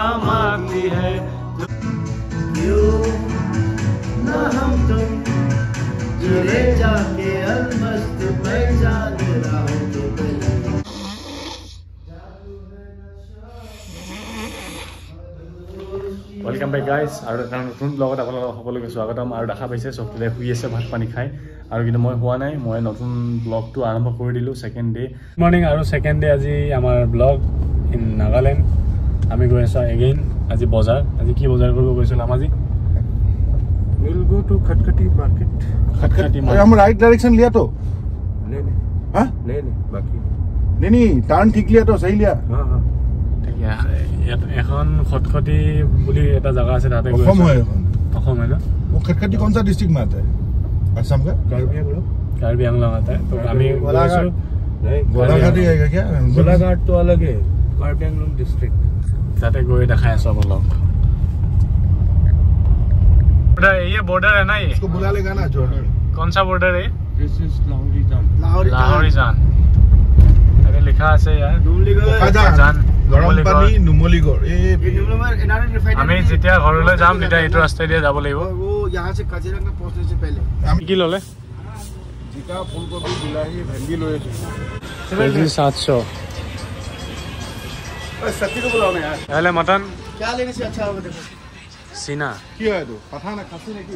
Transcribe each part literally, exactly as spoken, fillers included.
काम आती है। क्यों ना हम तुम जुड़े जाके अलमस्त मैं जान रहा हूँ तो वेलकम बैक गाइज और नतुन ब्लगत आपलोक सकलोके स्वागतम और देखा पाइसे चबले शुई आछे भात पानी खाई और किन्तु मैं हुआ ना मैं नतुन ब्लग तो आरम्भ कर दिलु सेकेंड डे मर्निंग और सेकेंड डे आज आमार ब्लग इन नागालैंड आमी गई आछो एगेन आज बजार आज कि बजार करब गइसिल आमाजी We'll go to Khatkati market. खटखटी अरे हम राइट डायरेक्शन लिया तो नहीं नहीं हाँ नहीं नहीं बाकी नहीं नहीं टर्न ठीक लिया तो सही लिया हाँ हाँ ठीक है এখন खटखटी বুলি এটা জায়গা আছে তাতে গৈ অসম হয় এখন অসম है ना वो खटखटी कौन सा डिस्ट्रिक्ट में आता है असम का कार्बी आंगलों कार्बी आंगलों आता है तो आमी गोलाघाट नहीं गोलाघाट ही आएगा क्या गोलाघाट तो अलग है कार्बी आंगलों डिस्ट्रिक्ट ताते गई देखाय सब लोग ये बॉर्डर है ना ये इसको बुला लेगा ना जॉर्डन कौन सा बॉर्डर है दिस इज लाहौरी जान लाहौरी जान अरे लिखा আছে यार जान गरम पानी नुमलीगढ़ ए আমি যেতিয়া ঘৰলৈ যাম তেতিয়া এইটো ৰাস্তা দিয়ে যাব লাগিব वो यहाँ से काजीरंगा पहुँचने से पहले কি ললে जिका फूलगोभी बिलाही भेंडी लोए केजी सात सौ सच्ची को बुलाओ ना यार पहले मटन क्या लेने से अच्छा होगा देखो सीना की है तो पता ना खासी नहीं की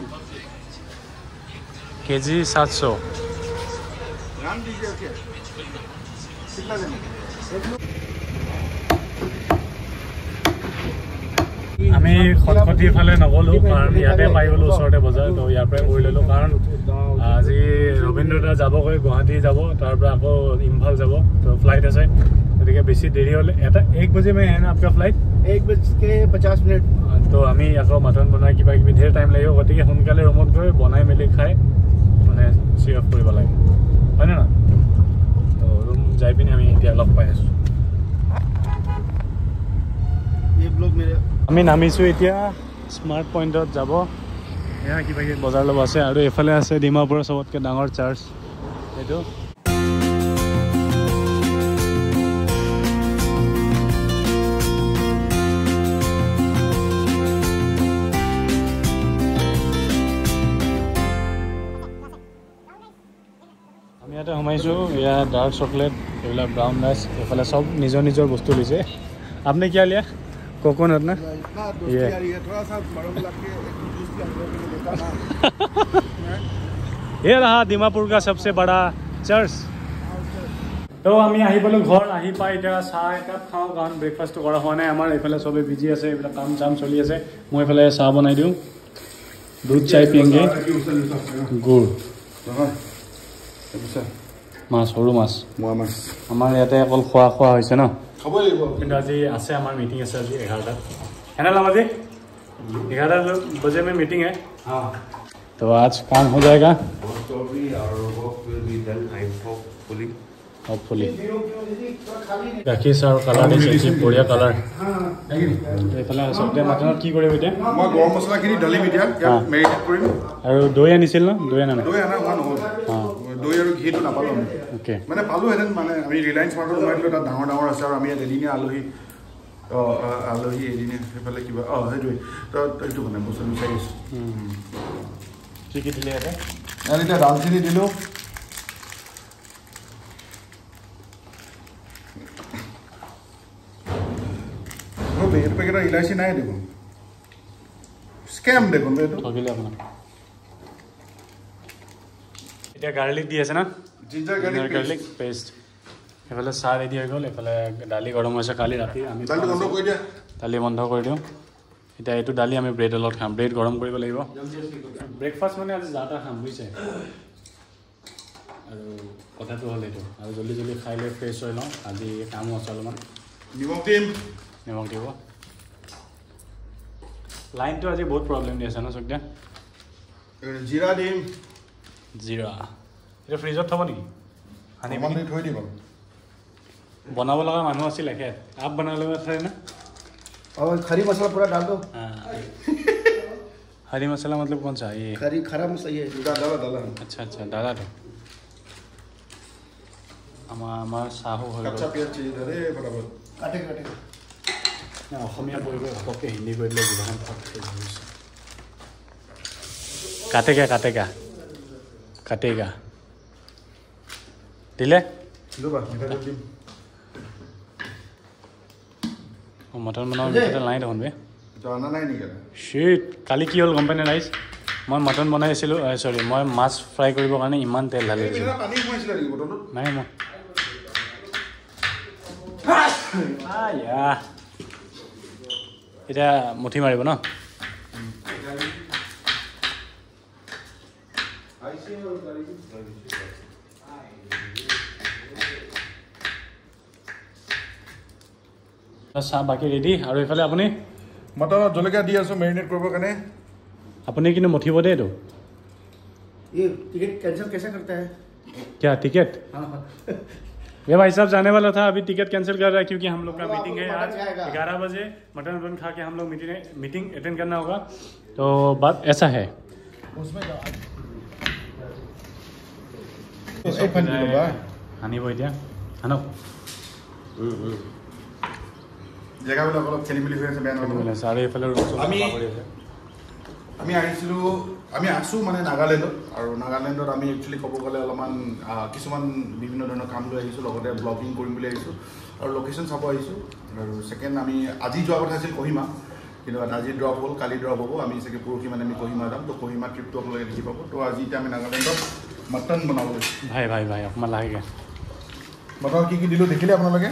केजी सात सौ नाम दीजिए ओके कितना देना আমি খটখটিৰ ফালে নগলো কাৰণ ইয়াতে পাই গলো ওচৰতে বজাৰ তো ইয়াৰ পৰাই কৰি ললো কাৰণ আজি ৰবীন্দ্ৰ দা যাবগৈ গুৱাহাটী যাব তাৰ পৰা আকৌ ইম্ফল যাব তো ফ্লাইট আছে গতিকে বেছি দেৰি হলে এটা এক বজে মে है ना आपका फ्लाइट एक बज के पचास मिनट तो আমি আকৌ মটন বনাই কিবা কিবি ঢেৰ টাইম লাগিব গতিকে সোনকালে ৰুমত গৈ বনাই মেলি খাই মানে চি অফ কৰিব লাগে হয় না তো ৰুম যাই পিনে আমি এতিয়া লগ পাই আছো ये ब्लॉग मेरे আমি নামিছো এতিয়া স্মাৰ্ট পইণ্টত যাব এয়া কিবা কিবি বজাৰ ল'ব আছে আৰু এফালে আছে ডিমাপুৰৰ সবতকৈ ডাঙৰ চাৰ্চ এইটো আমি ইয়াতে সোমাইছো এয়া ডাৰ্ক চকলেট এইবিলাক ব্ৰাউন ৰাইচ এইফালে সব নিজৰ নিজৰ বস্তু লৈছে আপুনি কি লিয়া कोकोनट ना ये थोड़ा सा मरम लग के एक जूस भी हम लोग को देता ना ये रहा डिमापुर का सबसे बड़ा चर्च तो আমি আহি পালো ঘৰ আহি পাই এতিয়া চাহ একাপ খাওঁ কাৰণ ব্ৰেকফাষ্ট কৰা হোৱা নাই আমাৰ এইফালে সবে বিজি আছে এইবিলাক কাম চাম চলি আছে মই এইফালে চাহ বনাই দিওঁ দুধ চাই পিয়েংগে গুড় মাছ সৰু মাছ মোৱা মাছ আমাৰ ইয়াতে অকল খোৱা খোৱা হৈছে ন খাবই লাগিব কিন্তু আজি আছে আমাৰ মিটিং আছে আজি এঘাৰটাত है ना लामा जी ग्यारह बजे में मीटिंग है हाँ तो आज काम हो जाएगा होपफुली गाखीर चाह कालार दिছে बढ़िया कालार এইফালে আচলতে মাটনত কি কৰিম এতিয়া মই গৰম মছলাখিনি ঢালিম এতিয়া মেৰিনেট কৰিম আৰু দৈ আনিছিল ন দৈ আনা নাই দৈ আনা হোৱা নহ'ল অঁ দৈ আৰু ঘিটো নাপালোঁ আমি অ'কে মানে পালোহেঁতেন মানে আমি ৰিলায়েন্স মাৰ্টত সোমাই দিলোঁ তাত ডাঙৰ ডাঙৰ আছে আৰু আমি ইয়াত এদিনীয়া আলহী অঁ আলহী এদিনীয়া সেইফালে কিবা অঁ সেইটোৱে তো এইটো মানে বস্তু বিচাৰি আছোঁ কি কি দিলে ইয়াতে ইয়াত এতিয়া দালচেনি দিলোঁ এইটো পেকেটৰ ইলাচি নাই দেখোন স্কেম দেখোন এইটো ঠগিলে আপোনাক এতিয়া গাৰ্লিক দি আছে না জিঞ্জাৰ গাৰ্লিক পেষ্ট এইফালে চাহ ৰেডি হৈ গ'ল এইফালে দালি গৰম হৈছে কালি ৰাতি আমি দালি বন্ধ কৰি দিয়া দালি বন্ধ কৰি দিওঁ এতিয়া এইটো দালি আমি ব্ৰেডৰ লগত খাম ব্ৰেড গৰম কৰিব লাগিব ব্ৰেকফাষ্ট মানে আজি যাতা খাম বুজিছে আৰু কথাটো হ'ল এইটো আৰু জলদি জলদি খাই লৈ ফ্ৰেছ হৈ লওঁ আজি কামো আছে অলপমান নিমখ দিম নিমখ দিব লাইনটো আজি বহুত প্ৰব্লেম দি আছে ন চকদা জিৰা দিম জিৰা এইটো ফ্ৰিজত থ'ব নেকি সানি অকণমান দেৰি থৈ দিম बनाने लगा मानो अच्छी लगे आप बना लो थे ना और खरी मसाला पूरा डाल दो हरी मसाला मतलब कौन सा ये खरी खरा मसाला ये डाला डाला अच्छा अच्छा डाला तो हमारा हमारा साहू हो कच्चा प्याज चाहिए था रे बराबर काटे काटे অসমীয়া পঢ়িব ঘপককৈ হিন্দী কৰি দিলে জীৱন কাটেগা কাটেগা কাটেগা দিলে মটন বনাব নাই দেখোন বে শ্বিট কালি কি হ'ল গম পাই নে ৰাইজ মই মটন বনাই আছিলোঁ চৰি মই মাছ ফ্ৰাই কৰিবৰ কাৰণে ইমান তেল ঢালি দিছিলোঁ নাই মই এতিয়া মুঠি মাৰিব ন চাহ বাকী ৰেডি আৰু এইফালে আপুনি মটনত জলকীয়া দি আছোঁ মেৰিনেট কৰিবৰ কাৰণে আপুনি কিন্তু মঠিব দেই এইটো ये टिकट कैंसिल कैसे करता है क्या टिकट हाँ हाँ ये भाई साहब जाने वाला था अभी टिकट कैंसिल कर रहा है क्योंकि हम लोग का तो मीटिंग है आज ग्यारह बजे मटन वटन खा के हम लोग मीटिंग मीटिंग अटेंड करना होगा तो बात ऐसा है হানিব এতিয়া হানক জেগাবিলাক অলপ খেলি মেলি হৈ আছে বেয়া নহয় আৰু এইফালে আমি আমি আহিছিলোঁ আমি আছোঁ মানে নাগালেণ্ডত আৰু নাগালেণ্ডত আমি একচুৱেলি ক'ব গ'লে অলপমান কিছুমান বিভিন্ন ধৰণৰ কাম লৈ আহিছোঁ লগতে ব্লগিং কৰিম বুলি আহিছোঁ আৰু লোকেশ্যন চাব আহিছোঁ আৰু ছেকেণ্ড আমি আজি যোৱা কথা আছিল কহিমা কিন্তু আজি ড্ৰপ হ'ল কালি ড্ৰপ হ'ব আমি চাগে পৰহি মানে আমি কহিমা যাম তো কহিমা ট্ৰিপটো আপোনালোকে দেখি পাব তো আজি এতিয়া আমি নাগালেণ্ডত মটন বনাব লৈছোঁ ভাই ভাই ভাই অকণমান লাহেকৈ মটন কি কি দিলোঁ দেখিলে আপোনালোকে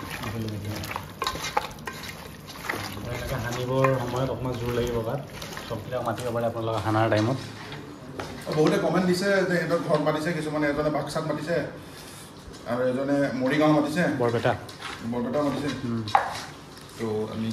এনেকৈ সানিবৰ সময়ত অকণমান জোৰ লাগিব গাত চববিলাক মাতিব পাৰে আপোনালোকে সানাৰ টাইমত বহুতে কমেণ্ট দিছে যে সিহঁতৰ ঘৰত মাতিছে কিছুমানে এজনে বাক্সাত মাতিছে আৰু এজনে মৰিগাঁও মাতিছে বৰপেটা বৰপেটা মাতিছে তো আমি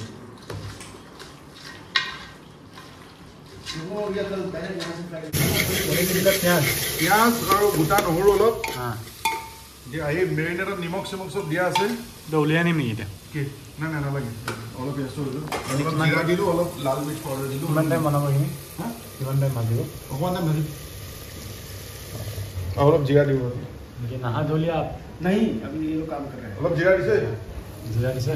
পিঁয়াজ আৰু গোটা নহৰু অলপ আহি মেৰিনেটত নিমখ চিমখ চব দিয়া আছে উলিয়াই আনিম নেকি এতিয়া কি নাই নাই নালাগে অলপ পিঁয়াজটো জিৰা দিলোঁ অলপ লাল মিৰ্চ পাউডাৰ দিলোঁ কিমান টাইম বনাব এইখিনি হা কিমান টাইম ভাজিব অকণমান টাইম ভাজিম অলপ জিৰা দিব ये नहा धो लिया आप नहीं अभी ये लोग काम कर रहे हैं অলপ জিৰা দিছে जीरा से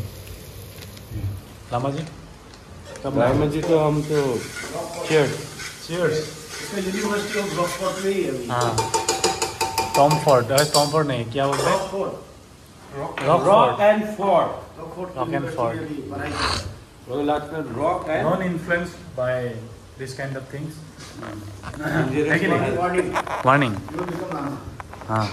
लामा जी रामा जी तो हम तो चीयर्स चीयर्स इसका यूनिवर्सिटी ऑफ रॉकफोर्ट में ही है अभी हाँ टॉमफोर्ड अरे टॉमफोर्ड नहीं क्या बोलते हैं Rockford rock and fort Rockford Rock and Ford. वो लास्ट में rock and non influenced by this kind of things warning warning हाँ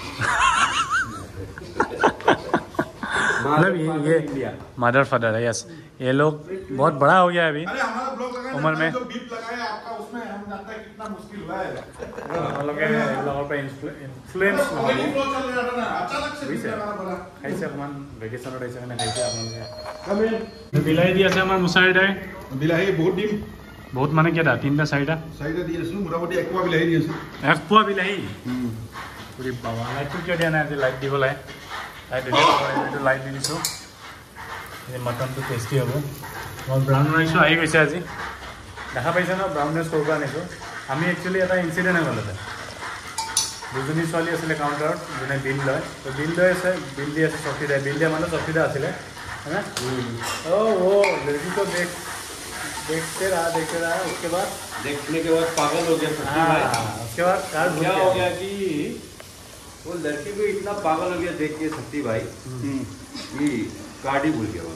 मतलब ये ये मदर फादर है यस ये लोग बहुत बड़ा हो गया है अभी अरे हमारा ब्लॉग लगा उम्र में जो बीप लगाया आपका उसमें हम जानते हैं कितना मुश्किल हुआ है हम लोग इन लोगों पे इन्फ्लुएंस पहली ब्लॉग चल रहा था ना अचानक से बीप বুজিছে लगाना पड़ा খাইছে অকণমান ভেকেশ্যনত আহিছে কাৰণে খাইছে আপোনালোকে বিলাহী দি আছে আমাৰ মুছাৰিদাই বিলাহী বহুত দিম বহুত মানে কেইটা তিনিটা চাৰিটা চাৰিটা দি আছোঁ মোটামুটি এক পোৱা বিলাহী দি আছোঁ এক পোৱা বিলাহী পুৰি বাবা লাইটটো কিয় দিয়া নাই আজি লাইট দিব লাগে লাইট এইটো লাইট দি দিছোঁ এই মটনটো টেষ্টি হ'ব মই ব্ৰাউন ৰাইচো আহি গৈছে আজি দেখা পাইছে ন ব্ৰাউন ৰাইচ ক'ৰ পৰা আনিছোঁ আমি একচুৱেলি এটা ইনচিডেণ্ট হৈ গ'ল তাতে দুজনী ছোৱালী আছিলে কাউণ্টাৰত যোনে বিল লয় তো বিল লৈ আছে বিল দি আছে চকীদাৰ বিল দিয়া মানুহ চকীদাৰ আছিলে है ओ वो लड़की को देख देखते रहा देखते रहा उसके बाद देखने के बाद पागल हो गया सच्ची भाई हाँ, उसके बाद कार भूल क्या गया। हो गया कि वो लड़की को इतना पागल हो गया देख के सच्ची भाई कि कार्ड ही भूल गया वो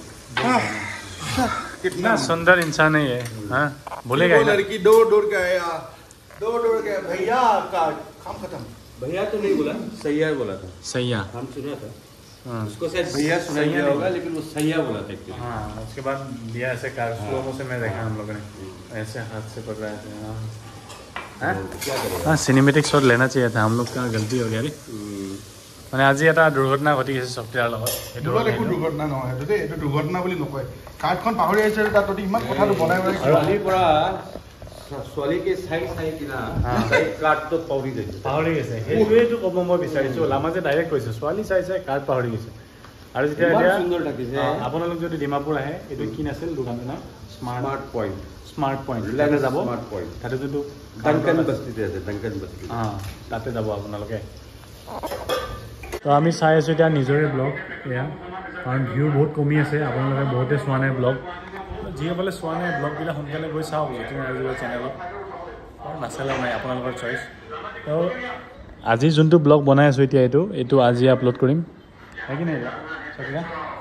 कितना सुंदर इंसान है ये हाँ भूलेगा वो ही ना। लड़की दौड़ दौड़ के आया दौड़ दौड़ के भैया आपका काम खत्म भैया तो नहीं बोला सैया बोला था सैया हम सुना था हाँ उसको शायद भैया सुनाई सैया दिया नहीं। होगा लेकिन वो सैया बोला था एक्चुअली हाँ उसके बाद दिया ऐसे कार स्लो से मैं देखा हम लोगों ने ऐसे हाथ से पकड़ा ऐसे हाँ हाँ क्या करेगा हाँ सिनेमेटिक शॉट लेना चाहिए था हम लोग का गलती हो गया रे মানে আজি এটা দুৰ্ঘটনা ঘটি গৈছে চফ্টৱেৰৰ লগত সেইটো দূৰত একো দুৰ্ঘটনা নহয় সেইটো দেই এইটো দুৰ্ঘটনা বুলি নকয় কাৰ্ডখন পাহৰি আহিছে তাত যদি ইমান কথাটো বনাই বনাই ছোৱালীৰ পৰা ছোৱালীকে চাই চাই কিনা কাৰ্ডটো পাহৰি গৈছে পাহৰি গৈছে সেইটোৱেইটো ক'ব মই বিচাৰিছোঁ লামাজে ডাইৰেক্ট কৈছে ছোৱালী চাই চাই কাৰ্ড পাহৰি গৈছে আৰু যেতিয়া ইমান এতিয়া সুন্দৰ লাগিছে অ, আপোনালোক যদি ডিমাপুৰ আহে এইটো কি নাছিল দোকানটোৰ নাম smart smart point smart point তাতে ৰিলায়েন্স যাব স্মাৰ্ট পইণ্ট তাতে যোনটো ডাংকান বস্তিতে আছে ডাংকান বস্তি অঁ তাতে যাব আপোনালোকে তো আমি চাই আছোঁ এতিয়া নিজৰে ব্লগ এয়া কাৰণ ভিউ বহুত কমি আছে আপোনালোকে বহুতে চোৱা নাই ব্লগ যিসকলে চোৱা নাই ব্লগবিলাক সোনকালে গৈ চাওক যতীন ৰাজুৰ চেনেলত নাচালেও নাই আপোনালোকৰ চইচ তো আজি যোনটো ব্লগ বনাই আছোঁ এতিয়া এইটো এইটো আজি আপলোড কৰিম হয় কি নাই চকিলা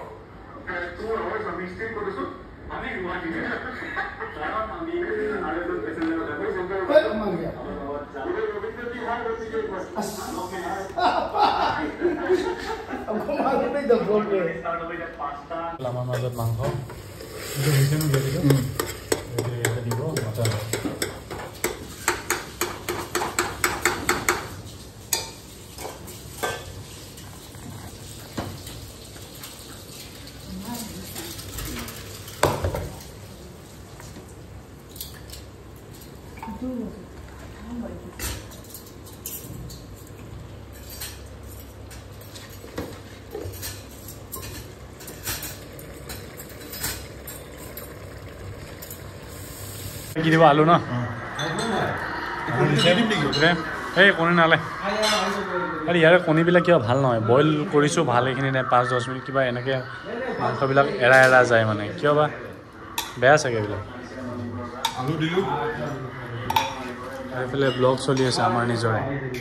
আমাৰ মাজত মাংস দিব মছলা কি দিব আলু ন এই কণী নালে আৰু ইয়াৰে কণীবিলাক কিবা ভাল নহয় বইল কৰিছোঁ ভাল এইখিনি নাই পাঁচ দহ মিনিট কিবা এনেকৈ মাংসবিলাক এৰা এৰা যায় মানে কিয় বা বেয়া চাগে এইবিলাক আলু দিলোঁ আৰু এইফালে ব্লগ চলি আছে আমাৰ নিজৰে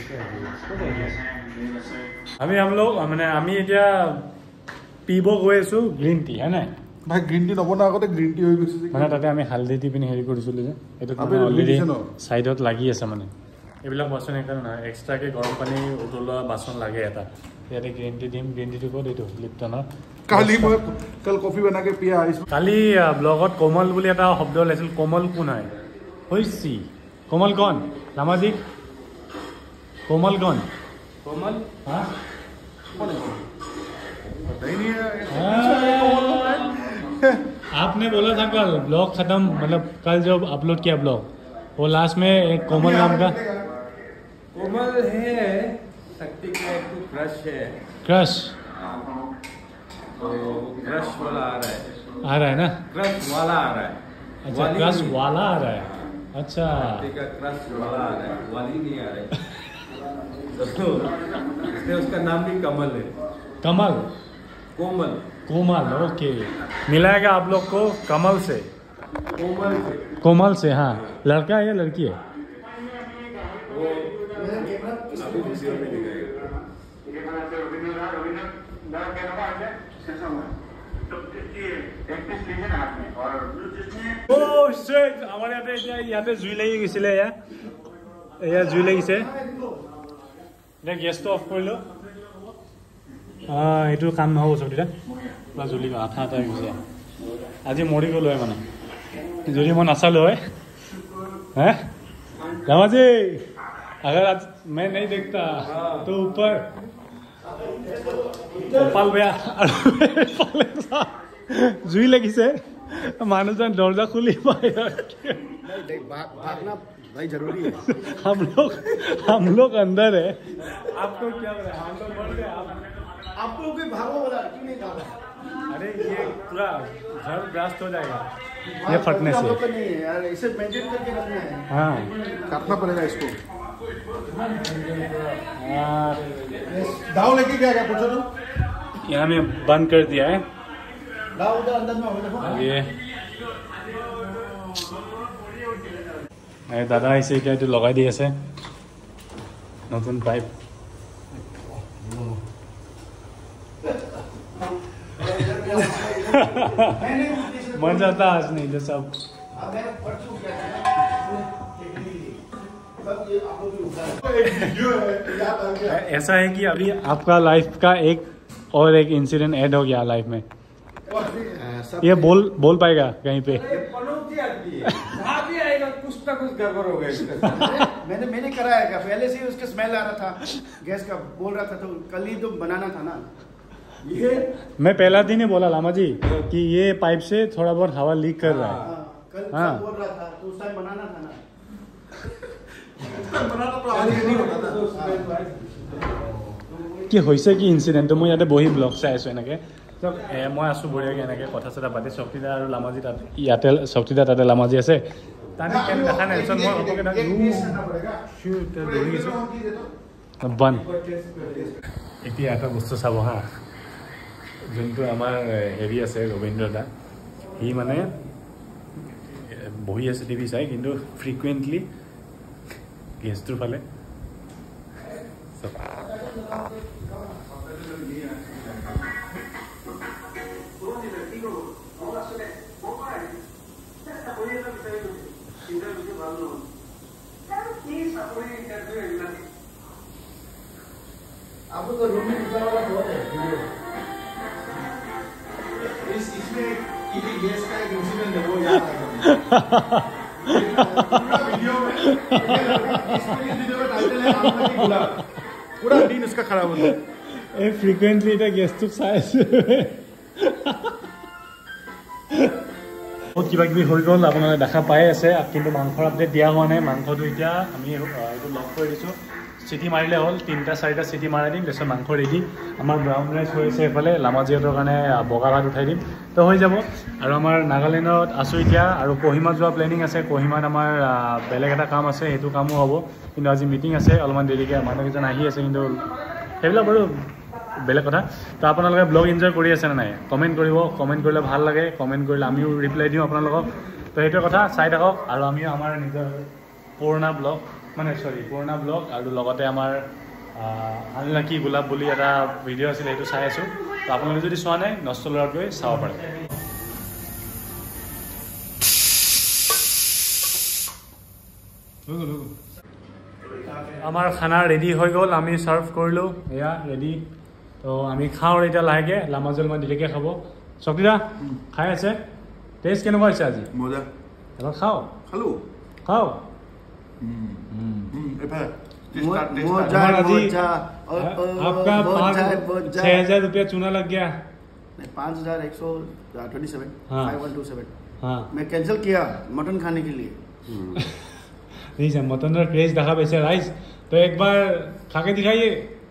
আমি আমলোক মানে আমি এতিয়া পিব গৈ আছোঁ গ্ৰীণ টি হয় নাই ভাই গ্ৰীণ টি নবনোৱাৰ আগতে গ্ৰীণ টি হৈ গৈছে মানে তাতে আমি হালধি দি পিনি হেৰি কৰিছিলোঁ যে এইটো অলৰেডি ছাইডত লাগি আছে মানে এইবিলাক বাচন সেইকাৰণে নহয় এক্সট্ৰাকৈ গৰম পানী উতলোৱা বাচন লাগে এটা ইয়াতে গ্ৰীণ টি দিম গ্ৰীণ টিটো ক'ত এইটো লিপটনৰ কালি মই কাল কফি বনাকে পিয়া আহিছোঁ কালি ব্লগত কোমল বুলি এটা শব্দ ওলাইছিল কোমল কোন হয় হৈছি কোমল কণ লামাজি কোমল কণ कोमल हाँ आपने बोला था कल ब्लॉग खत्म मतलब कल जब अपलोड किया ब्लॉग वो लास्ट में एक कोमल नाम का कोमल है शक्ति का एक तो क्रश है क्रश तो क्रश वाला आ रहा है आ रहा है ना क्रश वाला आ रहा है अच्छा क्रश वाला आ रहा है अच्छा शक्ति का क्रश वाला आ रहा है वाली नहीं आ रहा है तो इसलिए उसका नाम भी कमल है कमल कोमल कोमल ओके मिलाएगा आप लोग को कमल से कोमल से कोमल से हाँ लड़का है या लड़की है वो अभी वीडियो में दिखाएगा Oh shit! আমাৰ ইয়াতে এতিয়া ইয়াতে জুই লাগি গৈছিলে এয়া এয়া জুই লাগিছে এতিয়া গেছটো অফ কৰিলোঁ এইটো কাম নহ'ব চব তেতিয়া পুৰা জ্বলি গ'ল আঠা আঠা হৈ গৈছে আজি মৰি গ'লো হয় মানে যদি মই নাচালোঁ হয় হে ৰামাজি अगर आज मैं नहीं देखता तो ऊपर কপাল বেয়া জুই লাগিছে মানুহজন দরজা खुली पाए भागना भाई जरूरी है हम लोग हम लोग अंदर है आपको क्या बोला हम लोग मर गए आप आपको कोई भागो बोला क्यों नहीं भागा अरे ये पूरा घर ब्लास्ट हो जाएगा ये फटने से नहीं है यार इसे मेंटेन करके रखना है हाँ काटना पड़ेगा इसको यार दाव लेके क्या क्या पूछो तो यहाँ में बंद कर दिया है लाओ उधर अंदर में होगा देखो ये दादा আহিছে এতিয়া এইটো লগাই দি আছে নতুন পাইপ मजा आता आज नहीं तो सब ऐसा है कि अभी आपका लाइफ का एक और एक इंसिडेंट ऐड हो गया लाइफ में ये बोल बोल पाएगा कहीं पे कुछ ना कुछ गड़बड़ हो गया मैंने मैंने कराया क्या पहले से ही उसका स्मेल आ रहा था गैस का बोल रहा था तो कल ही तो बनाना था ना ये मैं पहला दिन ही बोला लामा जी कि ये पाइप से थोड़ा बहुत हवा लीक कर रहा है कल हाँ। बोल रहा था तो उस टाइम बनाना था ना কি হৈছে কি ইনচিডেণ্টটো মই ইয়াতে বহি ব্লগ চাই আছোঁ এনেকৈ তো মই আছোঁ বঢ়িয়াকৈ এনেকৈ কথা চথা পাতি শক্তিদা আৰু লামাজী তাত ইয়াতে শক্তিদা তাতে লামাজী আছে তাতে কেনে দেখা নাই পিছত মই হ'বকৈ দৌৰি গৈছোঁ বন এতিয়া এটা বস্তু চাব হা যোনটো আমাৰ হেৰি আছে ৰবীন্দ্ৰ দা সি মানে বহি আছে টিভি চাই কিন্তু ফ্ৰিকুৱেণ্টলি গেছটোৰ ফালে आपको तो रूम में दूसरा वाला बहुत है वीडियो इस इसमें किसी गैस का एक इंसिडेंट है वो याद है वीडियो में इस वीडियो में टाइटल है आपका की गुलाब पूरा दिन उसका खराब होता है ए फ्रिक्वेंटली এটা গেছটো চাই আছে বহুত কিবা কিবি হৈ গ'ল আপোনালোকে দেখা পাই আছে কিন্তু মাংসৰ আপডেট দিয়া হোৱা নাই মাংসটো এতিয়া আমি এইটো লক কৰি দিছোঁ চিটি মাৰিলে হ'ল তিনিটা চাৰিটা চিটি মাৰাই দিম তাৰপিছত মাংস ৰেডি আমাৰ ব্ৰাউন ৰাইচ হৈ আছে এইফালে লামাজিহঁতৰ কাৰণে বগা ভাত উঠাই দিম তো হৈ যাব আৰু আমাৰ নাগালেণ্ডত আছোঁ এতিয়া আৰু কহিমা যোৱা প্লেনিং আছে কহিমাত আমাৰ বেলেগ এটা কাম আছে সেইটো কামো হ'ব কিন্তু আজি মিটিং আছে অলপমান দেৰিকৈ মানুহকেইজন আহি আছে কিন্তু সেইবিলাক বাৰু বেলেগ কথা তো আপোনালোকে ব্লগ এনজয় কৰি আছে নে নাই কমেণ্ট কৰিব কমেণ্ট কৰিলে ভাল লাগে কমেণ্ট কৰিলে আমিও ৰিপ্লাই দিওঁ আপোনালোকক তো সেইটোৱে কথা চাই থাকক আৰু আমিও আমাৰ নিজৰ পুৰণা ব্লগ মানে চৰি পুৰণা ব্লগ আৰু লগতে আমাৰ আনলাকি গোলাপ বুলি এটা ভিডিঅ' আছিলে সেইটো চাই আছোঁ তো আপোনালোকে যদি চোৱা নাই নষ্ট ল'ৰাত গৈ চাব পাৰে আমাৰ খানা ৰেডি হৈ গ'ল আমি চাৰ্ভ কৰিলোঁ এয়া ৰেডি তো আমি খাওঁ এতিয়া লাহেকৈ লামাজল মই দেৰিকৈ খাব শক্তিদা খাই আছে টেষ্ট কেনেকুৱা হৈছে আজি মজা এবাৰ খাওঁ খালো খাওঁ आपका छह हजार रुपया चूना लग गया पाँच हजार एक सौ twenty seven five one two seven हाँ मैं कैंसिल किया मटन खाने के लिए नहीं सर मटन का क्रेज देखा वैसे राइस तो एक बार खा के दिखाइए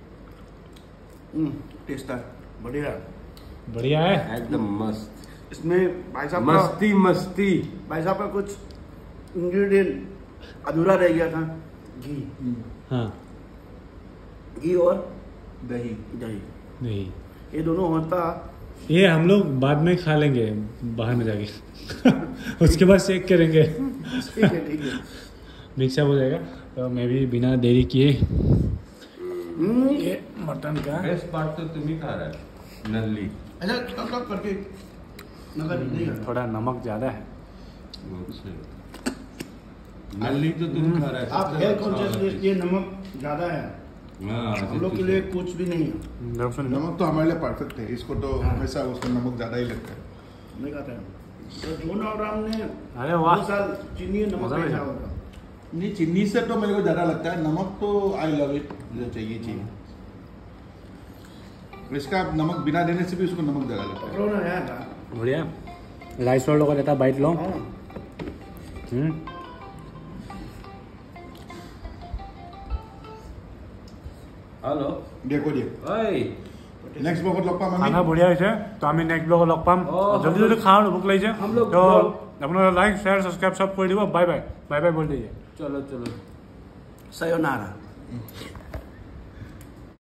टेस्ट है बढ़िया बढ़िया है एकदम मस्त इसमें भाई साहब मस्ती मस्ती भाई साहब का कुछ इंग्रेडिएंट अधूरा रह गया था घी हाँ घी और दही दही नहीं ये दोनों होता ये हम लोग बाद में खा लेंगे बाहर में जाके उसके बाद चेक करेंगे ठीक है ठीक है मिक्सअप हो जाएगा तो मैं भी बिना देरी किए ये मटन का बेस्ट पार्ट तो तुम ही खा रहा है नल्ली अच्छा कब कब करके नगर नहीं है थोड़ा नमक ज़्यादा है नल्ली तो तुम खा रहा है आप हेल्थ कॉन्शियस ये नमक ज़्यादा है हम लोग के लिए कुछ भी नहीं है नमक तो हमारे लिए परफेक्ट है इसको तो हमेशा उसको नमक ज़्यादा ही लगता है नहीं खाता है तो जोन आराम ने अरे वाह दो साल चीनी नमक मजा नहीं आया। खाया होगा नहीं चीनी से तो मेरे को ज़्यादा लगता है नमक तो आई लव इट जो चाहिए चाहिए इसका नमक बिना देने से भी उसको नमक ज़्यादा लगता है पकड़ो ना यार बढ़िया राइसर লগত এটা বাইট লওঁ हाँ हेलो देखो दिए ओए नेक्स्ट ब्लॉग लग पाम খানা বঢ়িয়া হৈছে তো আমি নেক্সট ব্লগত লগ পাম অঁ, জলদি জলদি খাওঁ আৰু ভোক লাগিছে हम लोग তো ब्लॉग- আপোনালোকে লাইক শ্বেয়াৰ ছাবস্ক্ৰাইব চব কৰি দিব বাই বাই বাই বাই বল দিছে चलो चलो sayonara